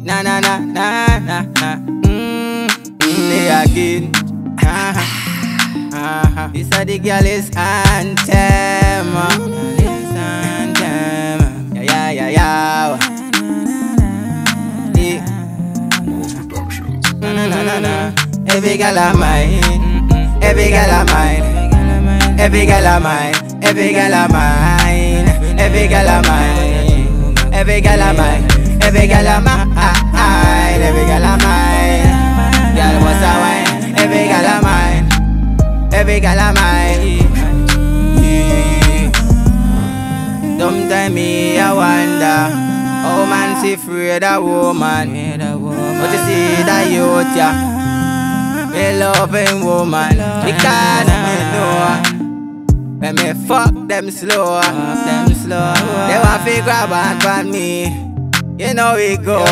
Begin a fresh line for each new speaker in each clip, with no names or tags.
Na na na na na na. Play again. This a the girl's anthem. Yeah, yeah, yeah, yeah. Na na na na. Every girl a mine. Every girl a mine. Every girl a mine. Every girl a mine. Every girl a mine. Every girl a mine. Every girl a mine. Every girl a mine. Girl what's a wine? Every girl a mine. Every girl a mine. Sometimes me I wonder how man see afraid of woman. But you see that youth, yeah, me loving woman. Because me know when me fuck them slow, they want to grab on me. You know we go.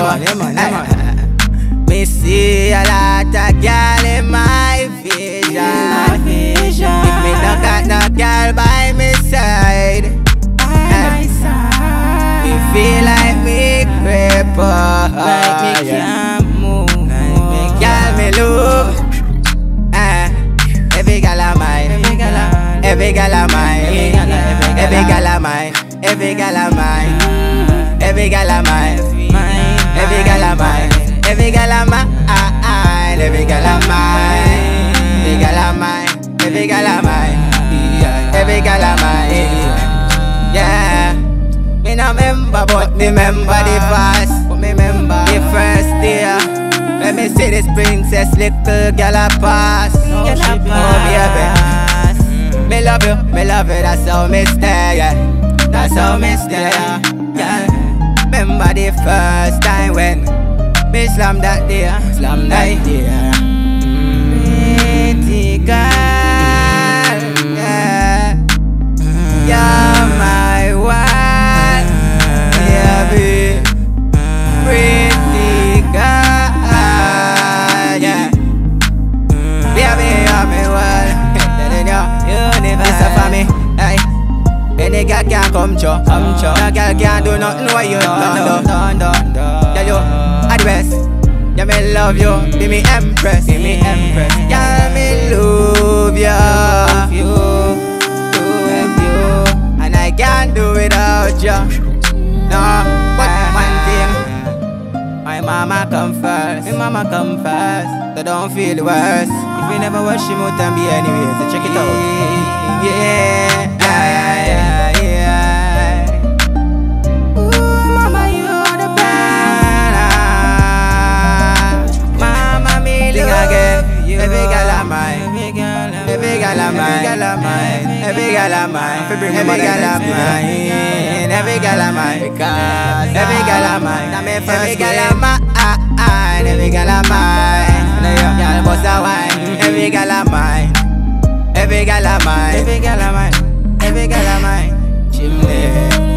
Me see a lot of girl in my vision. If me not got no girl by my side, me feel like me cripple. Like me can't move. Girl me look. Every girl a mine. Every girl a mine. Every girl a mine. Every girl a mine. Every girl a mine. Every girl a mine. Every girl a mine. Every girl a mine. Every girl a mine. Every girl a mine. Every girl a mine. Yeah. Me no remember, but me remember the past. Me remember the first day when me see this princess little girl a pass. Oh baby, me love you, that's how me stay, yeah. That's how me stay, yeah. Remember the first time when me slam that day, Pretty girl, yeah. You're my one, baby. Pretty girl, yeah. Baby, you're my one. Universe for me, hey. Any girl can come true. No girl can do nothing what you done. Tell you, at the best. Yeah, me love you, be me empress. Yeah, me love you. And I can't do without you. No, but one thing, my mama come first. So don't feel the worst. If you never watch him out and be anyway, so check it out. Yeah. Ooh, mama, you are the best. Mama, me love again. Every girl a mine. Every girl a mine. Every girl a mine. Every girl a mine. Every girl a mine. Because every girl a mine. Every girl a mine. Every girl a mine. Girl bust a wine. Every girl a mine. Every girl a mine. Every girl a mine. Every girl a mine. Chimney.